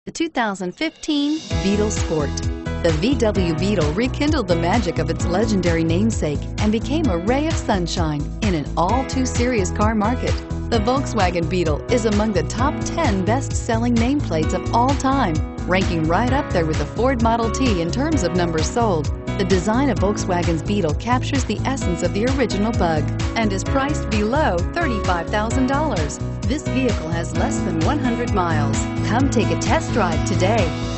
The 2015 Beetle Sport. The VW Beetle rekindled the magic of its legendary namesake and became a ray of sunshine in an all-too-serious car market. The Volkswagen Beetle is among the top 10 best-selling nameplates of all time, ranking right up there with the Ford Model T in terms of numbers sold. The design of Volkswagen's Beetle captures the essence of the original bug and is priced below $35,000. This vehicle has less than 100 miles. Come take a test drive today.